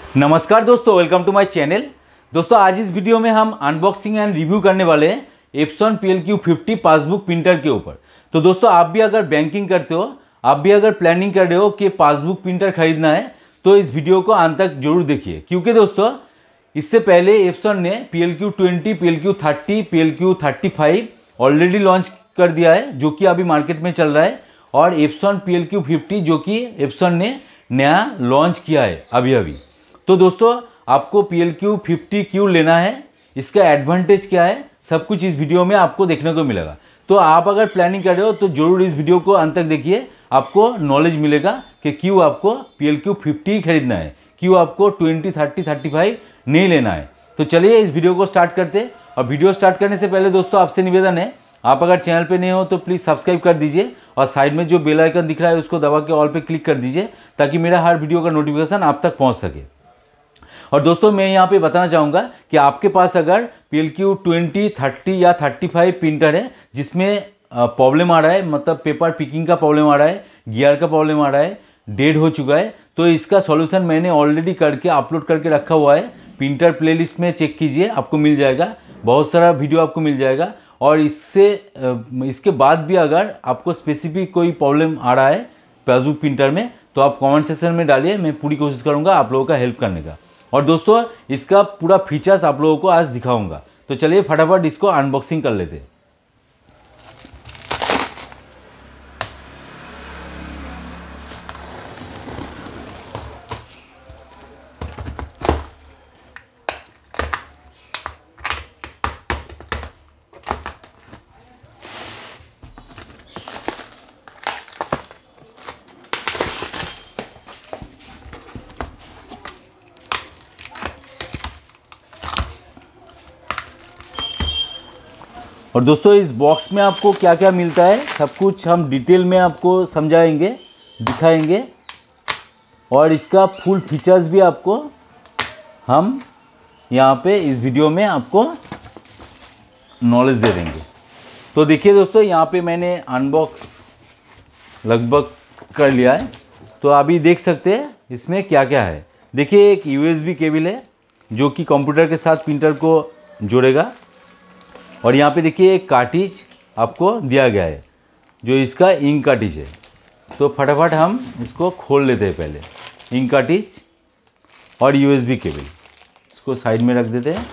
नमस्कार दोस्तों, welcome to my channel. दोस्तों आज इस वीडियो में हम अनबॉक्सिंग एंड रिव्यू करने वाले हैं एप्सन PLQ50 पासबुक प्रिंटर के ऊपर। तो दोस्तों आप भी अगर बैंकिंग करते हो, आप भी अगर प्लानिंग कर रहे हो कि पासबुक प्रिंटर खरीदना है तो इस वीडियो को अंत तक जरूर देखिए, क्योंकि दोस्तों इससे पहले एप्सन ने PLQ20, PLQ30, PLQ35 already launch कर दिया है, जो कि अभी मार्केट में चल रहा है, और एप्सन PLQ50 जो कि एप्सन ने नया लॉन्च किया है अभी। तो दोस्तों आपको PLQ50 क्यों लेना है, इसका एडवांटेज क्या है, सब कुछ इस वीडियो में आपको देखने को मिलेगा। तो आप अगर प्लानिंग कर रहे हो तो जरूर इस वीडियो को अंत तक देखिए, आपको नॉलेज मिलेगा कि क्यों आपको PLQ50 खरीदना है, क्यों आपको 20, 30, 35 नहीं लेना है। तो चलिए इस वीडियो को स्टार्ट करते हैं। और वीडियो स्टार्ट करने से पहले दोस्तों आपसे निवेदन है, आप अगर चैनल पे नए हो तो प्लीज़ सब्सक्राइब कर दीजिए और साइड में जो बेल आइकन दिख रहा है उसको दबा के ऑल पे क्लिक कर दीजिए, ताकि मेरा हर वीडियो का नोटिफिकेशन आप तक पहुंच सके। और दोस्तों मैं यहाँ पे बताना चाहूँगा कि आपके पास अगर PLQ20, 30 या 35 प्रिंटर है जिसमें प्रॉब्लम आ रहा है, मतलब पेपर पिकिंग का प्रॉब्लम आ रहा है, गियर का प्रॉब्लम आ रहा है, डेड हो चुका है, तो इसका सॉल्यूशन मैंने ऑलरेडी करके अपलोड करके रखा हुआ है। प्रिंटर प्लेलिस्ट में चेक कीजिए, आपको मिल जाएगा, बहुत सारा वीडियो आपको मिल जाएगा। और इसके बाद भी अगर आपको स्पेसिफिक कोई प्रॉब्लम आ रहा है पासबुक प्रिंटर में तो आप कमेंट सेक्शन में डालिए, मैं पूरी कोशिश करूँगा आप लोगों का हेल्प करने का। और दोस्तों इसका पूरा फीचर्स आप लोगों को आज दिखाऊंगा। तो चलिए फटाफट इसको अनबॉक्सिंग कर लेते हैं। और दोस्तों इस बॉक्स में आपको क्या क्या मिलता है सब कुछ हम डिटेल में आपको समझाएंगे, दिखाएंगे, और इसका फुल फीचर्स भी आपको हम यहाँ पे इस वीडियो में आपको नॉलेज दे देंगे। तो देखिए दोस्तों यहाँ पे मैंने अनबॉक्स लगभग कर लिया है, तो अभी देख सकते हैं इसमें क्या क्या है। देखिए एक USB केबल है जो कि कंप्यूटर के साथ प्रिंटर को जोड़ेगा, और यहाँ पे देखिए एक कार्टिज आपको दिया गया है जो इसका इंक कार्टिज है। तो फटाफट हम इसको खोल लेते हैं, पहले इंक कार्टिज और USB केबल इसको साइड में रख देते हैं।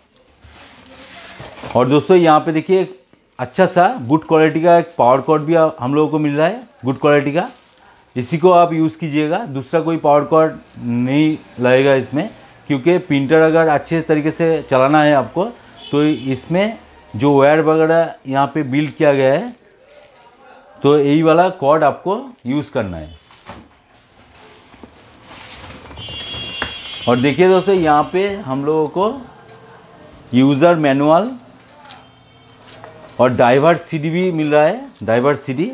और दोस्तों यहाँ पे देखिए एक अच्छा सा गुड क्वालिटी का एक पावर कॉर्ड भी हम लोगों को मिल रहा है, गुड क्वालिटी का। इसी को आप यूज़ कीजिएगा, दूसरा कोई पावर कॉर्ड नहीं लगेगा इसमें, क्योंकि प्रिंटर अगर अच्छे तरीके से चलाना है आपको तो इसमें जो वायर वगैरह यहाँ पे बिल्ड किया गया है तो यही वाला कॉर्ड आपको यूज़ करना है। और देखिए दोस्तों यहाँ पे हम लोगों को यूज़र मैनुअल और ड्राइवर CD भी मिल रहा है, ड्राइवर CD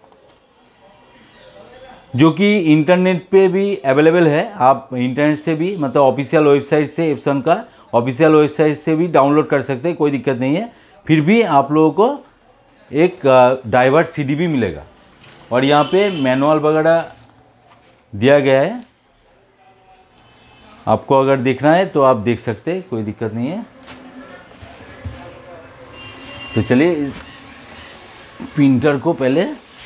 जो कि इंटरनेट पे भी अवेलेबल है। आप इंटरनेट से भी, मतलब ऑफिशियल वेबसाइट से, एप्सन का ऑफिशियल वेबसाइट से भी डाउनलोड कर सकते हैं, कोई दिक्कत नहीं है। फिर भी आप लोगों को एक ड्राइवर CD भी मिलेगा, और यहाँ पे मैनुअल वगैरह दिया गया है। आपको अगर देखना है तो आप देख सकते हैं, कोई दिक्कत नहीं है। तो चलिए इस प्रिंटर को पहले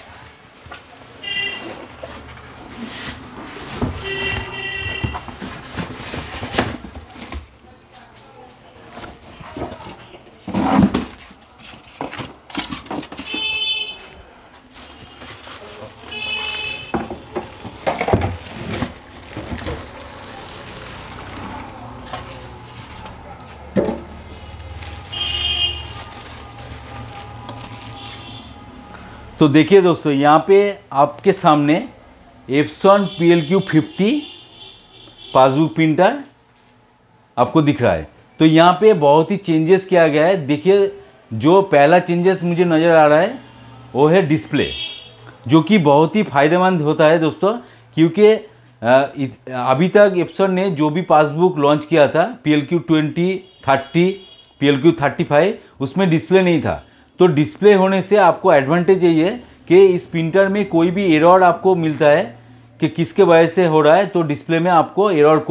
तो देखिए दोस्तों यहाँ पे आपके सामने एप्सन PLQ50 पासबुक प्रिंटर आपको दिख रहा है। तो यहाँ पे बहुत ही चेंजेस किया गया है। देखिए जो पहला चेंजेस मुझे नज़र आ रहा है वो है डिस्प्ले, जो कि बहुत ही फ़ायदेमंद होता है दोस्तों, क्योंकि अभी तक एप्सन ने जो भी पासबुक लॉन्च किया था PLQ20, 30, PLQ35 उसमें डिस्प्ले नहीं था। तो डिस्प्ले होने से आपको एडवांटेज यही है कि इस प्रिंटर में कोई भी एरर आपको मिलता है कि किसके वजह से हो रहा है, तो डिस्प्ले में आपको एरर कोड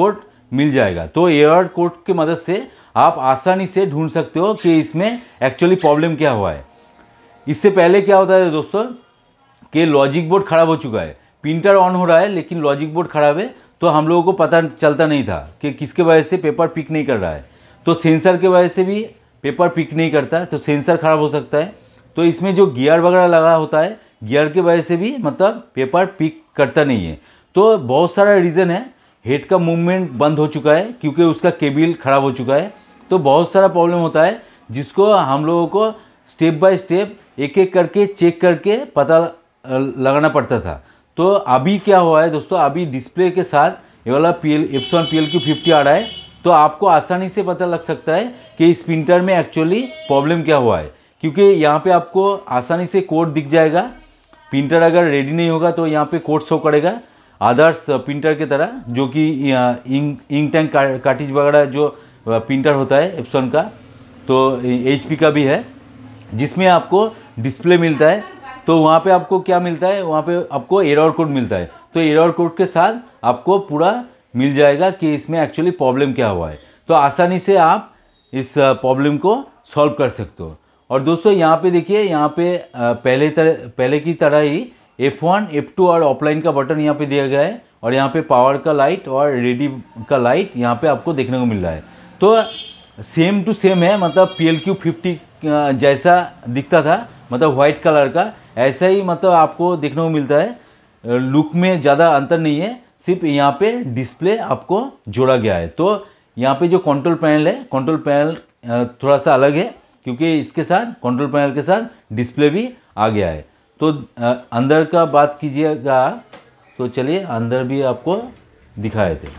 मिल जाएगा। तो एआर कोड की मदद से आप आसानी से ढूंढ सकते हो कि इसमें एक्चुअली प्रॉब्लम क्या हुआ है। इससे पहले क्या होता है दोस्तों कि लॉजिक बोर्ड ख़राब हो चुका है, प्रिंटर ऑन हो रहा है लेकिन लॉजिक बोर्ड ख़राब है, तो हम लोगों को पता चलता नहीं था कि किसके वजह से पेपर पिक नहीं कर रहा है। तो सेंसर के वजह से भी पेपर पिक नहीं करता, तो सेंसर ख़राब हो सकता है। तो इसमें जो गियर वगैरह लगा होता है, गियर के वजह से भी मतलब पेपर पिक करता नहीं है। तो बहुत सारा रीज़न है। हेड का मूवमेंट बंद हो चुका है क्योंकि उसका केबल ख़राब हो चुका है। तो बहुत सारा प्रॉब्लम होता है जिसको हम लोगों को स्टेप बाय स्टेप एक एक करके चेक करके पता लगाना पड़ता था। तो अभी क्या हुआ है दोस्तों, अभी डिस्प्ले के साथ ये वाला एप्सॉन PLQ50 आ रहा है, तो आपको आसानी से पता लग सकता है कि इस प्रिंटर में एक्चुअली प्रॉब्लम क्या हुआ है, क्योंकि यहाँ पे आपको आसानी से कोड दिख जाएगा। प्रिंटर अगर रेडी नहीं होगा तो यहाँ पे कोड शो करेगा अदर्स प्रिंटर की तरह, जो कि इंक टैंक कार्टिज वगैरह जो प्रिंटर होता है एप्सॉन का, तो HP का भी है, जिसमें आपको डिस्प्ले मिलता है। तो वहाँ पे आपको क्या मिलता है, वहाँ पे आपको एरर कोड मिलता है। तो एरर कोड के साथ आपको पूरा मिल जाएगा कि इसमें एक्चुअली प्रॉब्लम क्या हुआ है। तो आसानी से आप इस प्रॉब्लम को सॉल्व कर सकते हो। और दोस्तों यहाँ पे देखिए, यहाँ पे पहले की तरह ही F1, F2 और ऑफलाइन का बटन यहाँ पे दिया गया है, और यहाँ पे पावर का लाइट और रेडी का लाइट यहाँ पे आपको देखने को मिल रहा है। तो सेम टू सेम है, मतलब PLQ50 जैसा दिखता था, मतलब वाइट कलर का, ऐसा ही मतलब आपको देखने को मिलता है। लुक में ज़्यादा अंतर नहीं है, सिर्फ यहाँ पे डिस्प्ले आपको जोड़ा गया है। तो यहाँ पे जो कंट्रोल पैनल है, कंट्रोल पैनल थोड़ा सा अलग है क्योंकि इसके साथ कंट्रोल पैनल के साथ डिस्प्ले भी आ गया है। तो अंदर का बात कीजिएगा, तो चलिए अंदर भी आपको दिखाए थे।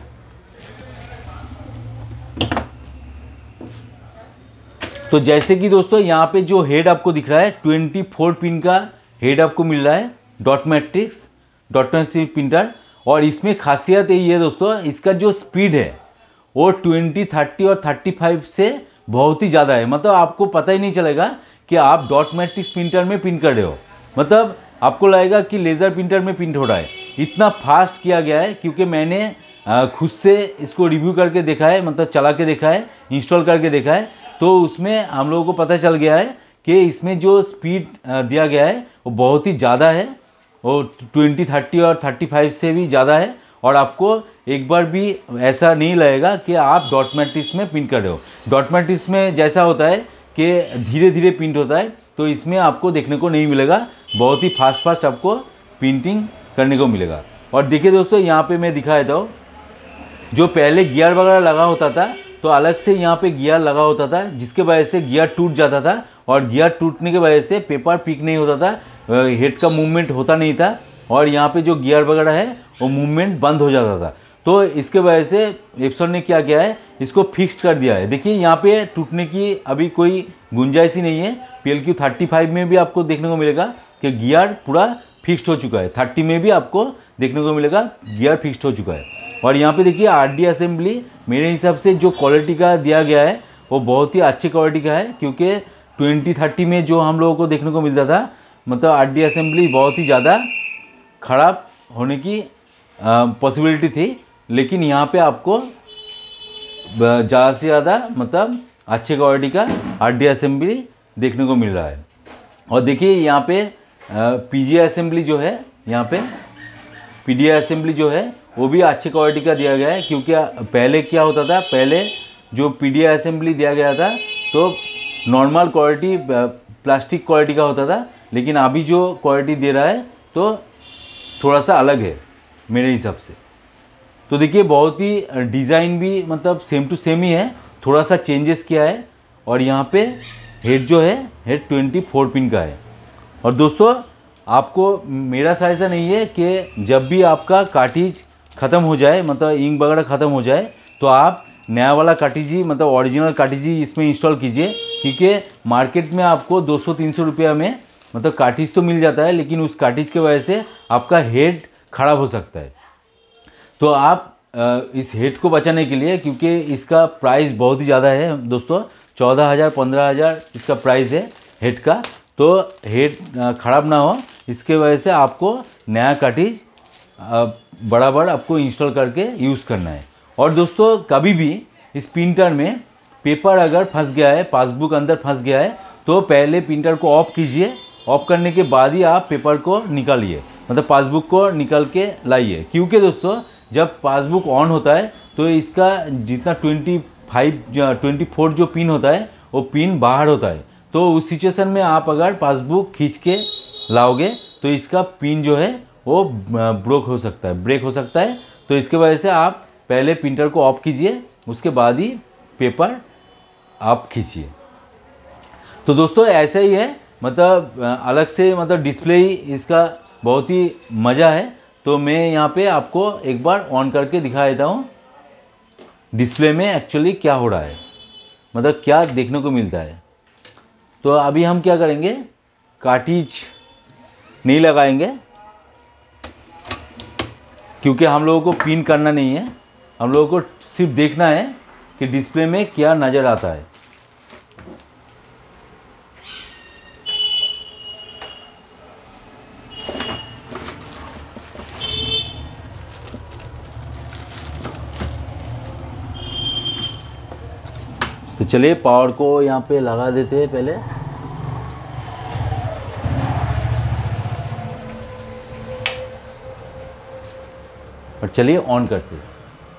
तो जैसे कि दोस्तों यहाँ पे जो हेड आपको दिख रहा है 24 पिन का हेड आपको मिल रहा है, डॉट मैट्रिक्स प्रिंटर। और इसमें खासियत यही है दोस्तों, इसका जो स्पीड है वो 20, 30 और 35 से बहुत ही ज़्यादा है। मतलब आपको पता ही नहीं चलेगा कि आप डॉट मैट्रिक्स प्रिंटर में प्रिंट कर रहे हो, मतलब आपको लगेगा कि लेज़र प्रिंटर में प्रिंट हो रहा है। इतना फास्ट किया गया है क्योंकि मैंने खुद से इसको रिव्यू करके देखा है, मतलब चला के देखा है, इंस्टॉल करके देखा है। तो उसमें हम लोगों को पता चल गया है कि इसमें जो स्पीड दिया गया है वो बहुत ही ज़्यादा है, वो 20, 30 और 35 से भी ज़्यादा है। और आपको एक बार भी ऐसा नहीं लगेगा कि आप डॉट मैट्रिक्स में प्रिंट कर रहे हो। डॉट मैट्रिक्स में जैसा होता है कि धीरे धीरे प्रिंट होता है, तो इसमें आपको देखने को नहीं मिलेगा, बहुत ही फास्ट आपको प्रिंटिंग करने को मिलेगा। और देखिए दोस्तों, यहाँ पे मैं दिखा देता हूँ, जो पहले गियर वगैरह लगा होता था तो अलग से यहाँ पे गियर लगा होता था, जिसके वजह से गियर टूट जाता था, और गियर टूटने के वजह से पेपर पिक नहीं होता था, हेड का मूवमेंट होता नहीं था, और यहाँ पे जो गियर वगैरह है वो मूवमेंट बंद हो जाता था। तो इसके वजह से एप्सॉन ने क्या किया है, इसको फिक्स कर दिया है। देखिए यहाँ पे टूटने की अभी कोई गुंजाइश ही नहीं है। PLQ35 में भी आपको देखने को मिलेगा कि गियर पूरा फिक्स्ड हो चुका है, 30 में भी आपको देखने को मिलेगा गियर फिक्स्ड हो चुका है। और यहाँ पे देखिए RD असेंबली मेरे हिसाब से जो क्वालिटी का दिया गया है वो बहुत ही अच्छी क्वालिटी का है, क्योंकि 20, 30 में जो हम लोगों को देखने को मिलता था, मतलब RD असेंबली बहुत ही ज़्यादा ख़राब होने की पॉसिबिलिटी थी। लेकिन यहाँ पे आपको ज़्यादा से ज़्यादा मतलब अच्छे क्वालिटी का RD असेंबली देखने को मिल रहा है। और देखिए यहाँ पे PGA असेंबली जो है, यहाँ पे PDA असेंबली जो है वो भी अच्छी क्वालिटी का दिया गया है। क्योंकि पहले क्या होता था, पहले जो PDA असेंबली दिया गया था तो नॉर्मल क्वालिटी प्लास्टिक क्वालिटी का होता था, लेकिन अभी जो क्वालिटी दे रहा है तो थोड़ा सा अलग है मेरे हिसाब से। तो देखिए बहुत ही डिज़ाइन भी मतलब सेम टू सेम ही है, थोड़ा सा चेंजेस किया है। और यहाँ पे हेड जो है हेड 24 पिन का है। और दोस्तों आपको मेरा सजेशन नहीं है कि जब भी आपका कार्टिज ख़त्म हो जाए, मतलब इंक वगैरह ख़त्म हो जाए, तो आप नया वाला कार्टिज ही, मतलब ओरिजिनल कार्टिज ही इसमें इंस्टॉल कीजिए। क्योंकि मार्केट में आपको 200-300 रुपया में मतलब कार्टिज तो मिल जाता है, लेकिन उस कार्टिज के वजह से आपका हेड ख़राब हो सकता है। तो आप इस हेड को बचाने के लिए, क्योंकि इसका प्राइस बहुत ही ज़्यादा है दोस्तों, 14,000 15,000 इसका प्राइस है हेड का, तो हेड ख़राब ना हो इसके वजह से आपको नया कार्टिज बराबर आपको इंस्टॉल करके यूज़ करना है। और दोस्तों कभी भी इस प्रिंटर में पेपर अगर फंस गया है, पासबुक अंदर फंस गया है, तो पहले प्रिंटर को ऑफ कीजिए। ऑफ करने के बाद ही आप पेपर को निकालिए, मतलब पासबुक को निकल के लाइए। क्योंकि दोस्तों जब पासबुक ऑन होता है तो इसका जितना 24 जो पिन होता है वो पिन बाहर होता है। तो उस सिचुएशन में आप अगर पासबुक खींच के लाओगे तो इसका पिन जो है वो ब्रेक हो सकता है। तो इसके वजह से आप पहले प्रिंटर को ऑफ कीजिए, उसके बाद ही पेपर आप खींचिए। तो दोस्तों ऐसा ही है, मतलब अलग से मतलब डिस्प्ले ही इसका बहुत ही मज़ा है। तो मैं यहाँ पे आपको एक बार ऑन करके दिखा देता हूँ डिस्प्ले में एक्चुअली क्या हो रहा है, मतलब क्या देखने को मिलता है। तो अभी हम क्या करेंगे, कार्ट्रिज नहीं लगाएंगे क्योंकि हम लोगों को पिन करना नहीं है, हम लोगों को सिर्फ देखना है कि डिस्प्ले में क्या नज़र आता है। तो चलिए पावर को यहाँ पे लगा देते हैं पहले। और चलिए ऑन करते हैं।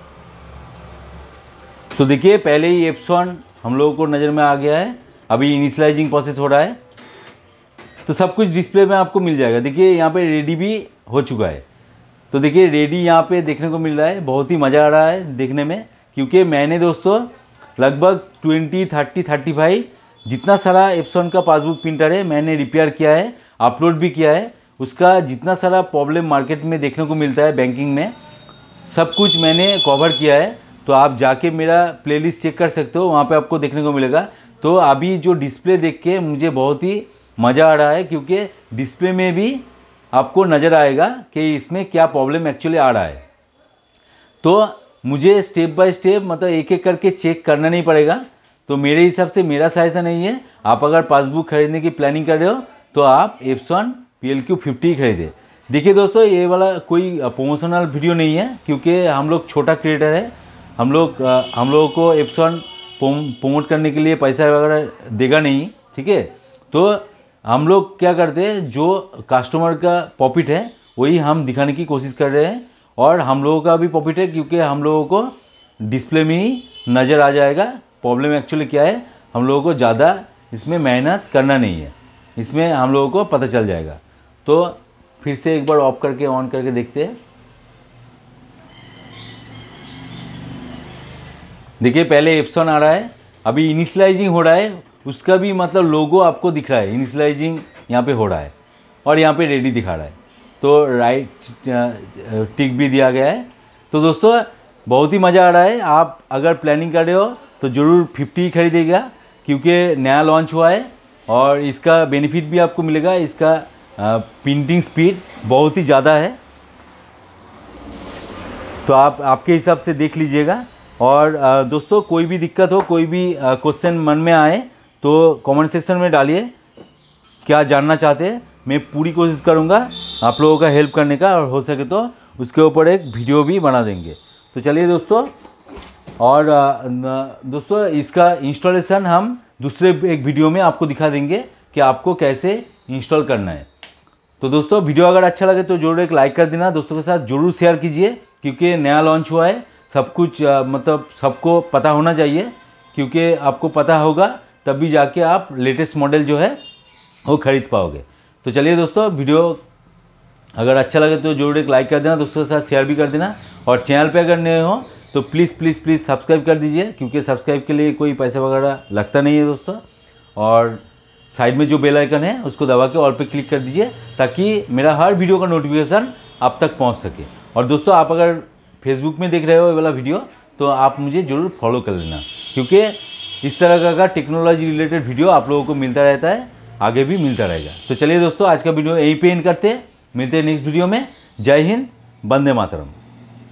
तो देखिए पहले ही एप्सन हम लोगों को नज़र में आ गया है। अभी इनिशियलाइजिंग प्रोसेस हो रहा है, तो सब कुछ डिस्प्ले में आपको मिल जाएगा। देखिए यहाँ पे रेडी भी हो चुका है। तो देखिए रेडी यहाँ पे देखने को मिल रहा है, बहुत ही मज़ा आ रहा है देखने में। क्योंकि मैंने दोस्तों लगभग 20, 30, 35 जितना सारा एप्सन का पासबुक प्रिंटर है मैंने रिपेयर किया है, अपलोड भी किया है। उसका जितना सारा प्रॉब्लम मार्केट में देखने को मिलता है बैंकिंग में, सब कुछ मैंने कवर किया है। तो आप जाके मेरा प्लेलिस्ट चेक कर सकते हो, वहाँ पे आपको देखने को मिलेगा। तो अभी जो डिस्प्ले देख के मुझे बहुत ही मज़ा आ रहा है, क्योंकि डिस्प्ले में भी आपको नज़र आएगा कि इसमें क्या प्रॉब्लम एक्चुअली आ रहा है। तो मुझे स्टेप बाय स्टेप मतलब एक एक करके चेक करना नहीं पड़ेगा। तो मेरे हिसाब से मेरा सजेशन नहीं है, आप अगर पासबुक खरीदने की प्लानिंग कर रहे हो तो आप एप्सन PLQ 50 खरीदे। देखिए दोस्तों ये वाला कोई प्रमोशनल वीडियो नहीं है, क्योंकि हम लोग छोटा क्रिएटर है। हम लोगों को एप्सन प्रमोट करने के लिए पैसा वगैरह देगा नहीं, ठीक है। तो हम लोग क्या करते हैं, जो कस्टमर का प्रॉफिट है वही हम दिखाने की कोशिश कर रहे हैं। और हम लोगों का भी प्रॉफिट है, क्योंकि हम लोगों को डिस्प्ले में ही नज़र आ जाएगा प्रॉब्लम एक्चुअली क्या है। हम लोगों को ज़्यादा इसमें मेहनत करना नहीं है, इसमें हम लोगों को पता चल जाएगा। तो फिर से एक बार ऑफ करके ऑन करके देखते हैं। देखिए पहले एप्सन आ रहा है, अभी इनिशियलाइजिंग हो रहा है, उसका भी मतलब लोगो आपको दिख रहा है। इनिशियलाइजिंग यहाँ पे हो रहा है और यहाँ पे रेडी दिखा रहा है। तो राइट टिक भी दिया गया है। तो दोस्तों बहुत ही मज़ा आ रहा है। आप अगर प्लानिंग कर रहे हो तो ज़रूर 50 खरीदेगा, क्योंकि नया लॉन्च हुआ है और इसका बेनिफिट भी आपको मिलेगा। इसका प्रिंटिंग स्पीड बहुत ही ज़्यादा है। तो आप आपके हिसाब से देख लीजिएगा। और दोस्तों कोई भी दिक्कत हो, कोई भी क्वेश्चन मन में आए तो कमेंट सेक्शन में डालिए, क्या जानना चाहते हैं। मैं पूरी कोशिश करूंगा आप लोगों का हेल्प करने का, और हो सके तो उसके ऊपर एक वीडियो भी बना देंगे। तो चलिए दोस्तों, और दोस्तों इसका इंस्टॉलेशन हम दूसरे एक वीडियो में आपको दिखा देंगे कि आपको कैसे इंस्टॉल करना है। तो दोस्तों वीडियो अगर अच्छा लगे तो जरूर एक लाइक कर देना, दोस्तों के साथ जरूर शेयर कीजिए, क्योंकि नया लॉन्च हुआ है। सब कुछ मतलब सबको पता होना चाहिए, क्योंकि आपको पता होगा तभी जाके आप लेटेस्ट मॉडल जो है वो खरीद पाओगे। तो चलिए दोस्तों, वीडियो अगर अच्छा लगे तो जरूर एक लाइक कर देना, दोस्तों के साथ शेयर भी कर देना। और चैनल पे अगर नए हो तो प्लीज़ प्लीज़ प्लीज़ सब्सक्राइब कर दीजिए, क्योंकि सब्सक्राइब के लिए कोई पैसा वगैरह लगता नहीं है दोस्तों। और साइड में जो बेल आइकन है उसको दबा के ऑल पे क्लिक कर दीजिए, ताकि मेरा हर वीडियो का नोटिफिकेशन आप तक पहुँच सके। और दोस्तों आप अगर फेसबुक में देख रहे हो ये वाला वीडियो तो आप मुझे ज़रूर फॉलो कर लेना, क्योंकि इस तरह का टेक्नोलॉजी रिलेटेड वीडियो आप लोगों को मिलता रहता है, आगे भी मिलता रहेगा। तो चलिए दोस्तों आज का वीडियो यहीं पे एंड करते हैं, मिलते हैं नेक्स्ट वीडियो में। जय हिंद, वंदे मातरम।